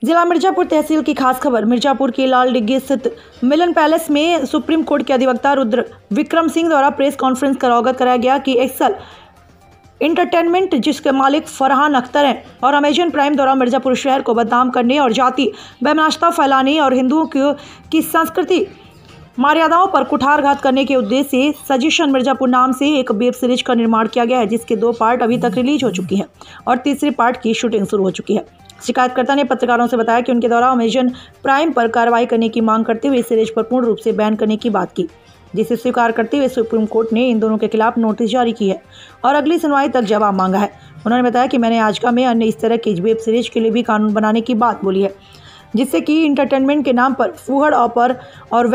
जिला मिर्जापुर तहसील की खास खबर। मिर्जापुर के लाल डिग्गी स्थित मिलन पैलेस में सुप्रीम कोर्ट के अधिवक्ता रुद्र विक्रम सिंह द्वारा प्रेस कॉन्फ्रेंस कर अवगत कराया गया कि एक्सल इंटरटेनमेंट, जिसके मालिक फरहान अख्तर हैं, और अमेजन प्राइम द्वारा मिर्जापुर शहर को बदनाम करने और जाति वैमनस्यता फैलाने और हिंदुओं की संस्कृति मर्यादाओं पर कुठारघात करने के उद्देश्य से सजेशन मिर्जापुर नाम से एक वेब सीरीज का निर्माण किया गया है, जिसके 2 पार्ट अभी तक रिलीज हो चुकी हैं और तीसरे पार्ट की शूटिंग शुरू हो चुकी है। शिकायतकर्ता ने पत्रकारों से बताया कि उनके द्वारा अमेजन प्राइम पर कार्रवाई करने की मांग करते हुए सीरीज पर पूर्ण रूप से बैन करने की बात की, जिसे स्वीकार करते हुए सुप्रीम कोर्ट ने इन दोनों के खिलाफ नोटिस जारी की है और अगली सुनवाई तक जवाब मांगा है। उन्होंने बताया कि मैंने आजका में अन्य इस तरह की वेब सीरीज के लिए भी कानून बनाने की बात बोली है, जिससे कि इंटरटेनमेंट के नाम पर फूहड़ ऑफर और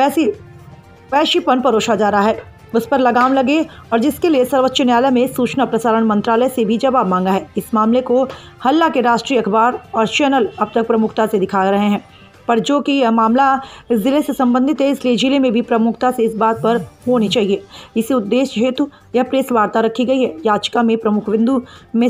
वैश्यपन परोसा जा रहा है, उस पर लगाम लगे, और जिसके लिए सर्वोच्च न्यायालय में सूचना प्रसारण मंत्रालय से भी जवाब मांगा है। इस मामले को हल्ला के राष्ट्रीय अखबार और चैनल अब तक प्रमुखता से दिखा रहे हैं, पर जो कि यह मामला जिले से संबंधित है, इसलिए जिले में भी प्रमुखता से इस बात पर होनी चाहिए। इसी उद्देश्य हेतु यह प्रेस वार्ता रखी गई है। याचिका में प्रमुख बिंदु में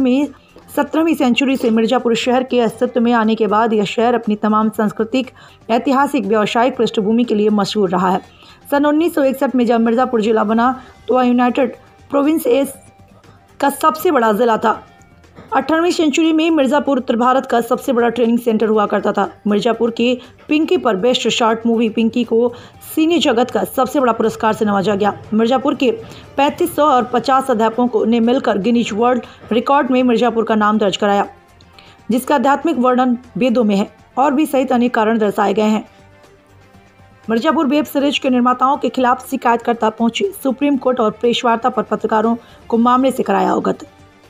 17वीं सेंचुरी से मिर्जापुर शहर के अस्तित्व में आने के बाद यह शहर अपनी तमाम सांस्कृतिक, ऐतिहासिक, व्यावसायिक पृष्ठभूमि के लिए मशहूर रहा है। सन 1961 में जब मिर्जापुर जिला बना तो वह यूनाइटेड प्रोविंसेस का सबसे बड़ा जिला था। 18वीं सेंचुरी में मिर्जापुर उत्तर भारत का सबसे बड़ा ट्रेनिंग सेंटर हुआ करता था। मिर्जापुर के पिंकी पर बेस्ट शॉर्ट मूवी पिंकी को सिने जगत का सबसे बड़ा पुरस्कार से नवाजा गया। मिर्जापुर के 3500 और 50 अध्यापकों ने मिलकर गिनीज वर्ल्ड रिकॉर्ड में मिर्जापुर का नाम दर्ज कराया, जिसका आध्यात्मिक वर्णन वेदों में है और भी सहित अनेक कारण दर्शाए गए हैं। मिर्जापुर वेब सीरीज के निर्माताओं के खिलाफ शिकायतकर्ता पहुंचे सुप्रीम कोर्ट और प्रेस वार्ता पर पत्रकारों को मामले से कराया अवगत।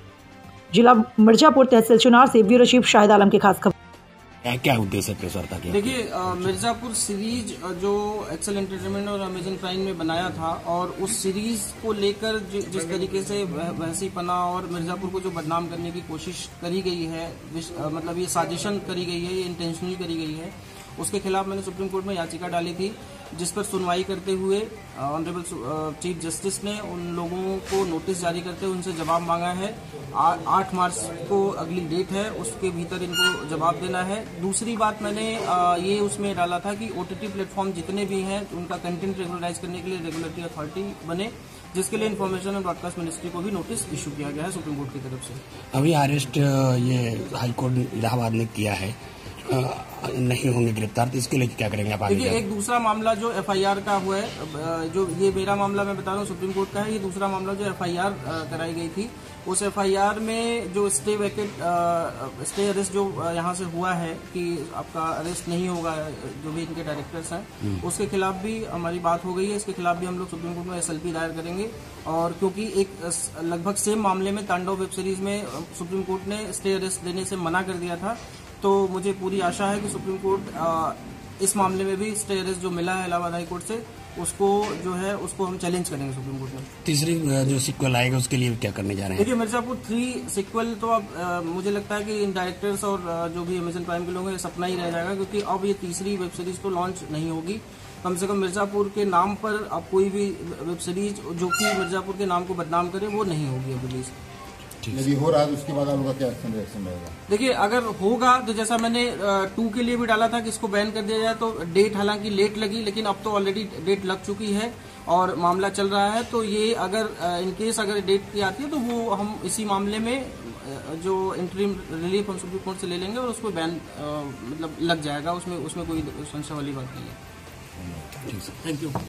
जिला मिर्जापुर तहसील चुनार से ब्यूरो चीफ शाहिद आलम की खास खबर। क्या उद्देश्य है प्रेस वार्ता की? देखिए, मिर्जापुर सीरीज जो एक्सेल एंटरटेनमेंट और अमेजन प्राइम में बनाया था, और उस सीरीज को लेकर जिस तरीके से वैसीपना और मिर्जापुर को जो बदनाम करने की कोशिश करी गई है, मतलब ये साजिशन करी गई है, ये इंटेंशनली करी गई है, उसके खिलाफ मैंने सुप्रीम कोर्ट में याचिका डाली थी, जिस पर सुनवाई करते हुए ऑनरेबल चीफ जस्टिस ने उन लोगों को नोटिस जारी करते हुए उनसे जवाब मांगा है। 8 मार्च को अगली डेट है, उसके भीतर इनको जवाब देना है। दूसरी बात मैंने ये उसमें डाला था कि ओटीटी प्लेटफॉर्म जितने भी हैं उनका कंटेंट रेगुलराइज करने के लिए रेगुलेटरी अथॉरिटी बने, जिसके लिए इन्फॉर्मेशन एंड ब्रॉडकास्ट मिनिस्ट्री को भी नोटिस इशू किया गया है सुप्रीम कोर्ट की तरफ से। अभी अरेस्ट ये हाईकोर्ट इलाहाबाद ने किया है, नहीं होंगे गिरफ्तार, तो इसके लिए क्या करेंगे आप? देखिए, एक दूसरा मामला जो एफआईआर का हुआ है, जो ये मेरा मामला मैं बता रहा हूँ सुप्रीम कोर्ट का है, ये दूसरा मामला जो एफआईआर कराई गई थी, उस एफआईआर में जो स्टे अरेस्ट जो यहाँ से हुआ है कि आपका अरेस्ट नहीं होगा, जो भी इनके डायरेक्टर्स हैं, उसके खिलाफ भी हमारी बात हो गई है। इसके खिलाफ भी हम लोग सुप्रीम कोर्ट में एसएलपी दायर करेंगे, और क्योंकि एक लगभग सेम मामले में तांडव वेब सीरीज में सुप्रीम कोर्ट ने स्टे अरेस्ट देने से मना कर दिया था, तो मुझे पूरी आशा है कि सुप्रीम कोर्ट इस मामले में भी स्टे अरेस्ट जो मिला है इलाहाबाद हाई कोर्ट से, उसको जो है उसको हम चैलेंज करेंगे सुप्रीम कोर्ट में। तीसरी जो सीक्वल आएगा उसके लिए क्या करने जा रहे हैं? देखिए, मिर्जापुर 3 सीक्वल तो अब मुझे लगता है कि इन डायरेक्टर्स और जो भी अमेजन प्राइम के लोग हैं सपना ही रह जाएगा, क्योंकि अब ये तीसरी वेब सीरीज तो लॉन्च नहीं होगी। कम से कम मिर्जापुर के नाम पर अब कोई भी वेब सीरीज जो कि मिर्जापुर के नाम को बदनाम करे वो नहीं होगी अब रिलीज। यदि हो रहा है तो उसके बाद आपका क्या रिएक्शन रहेगा? देखिए, अगर होगा तो जैसा मैंने 2 के लिए भी डाला था कि इसको बैन कर दिया जाए, तो डेट हालांकि लेट लगी, लेकिन अब तो ऑलरेडी डेट लग चुकी है और मामला चल रहा है। तो ये अगर इनकेस अगर डेट की आती है तो वो हम इसी मामले में जो इंटरिम रिलीफ हम सुप्रीम कोर्ट से ले लेंगे और उसको बैन मतलब लग जाएगा, उसमें कोई संशय वाली बात नहीं है। Thank you.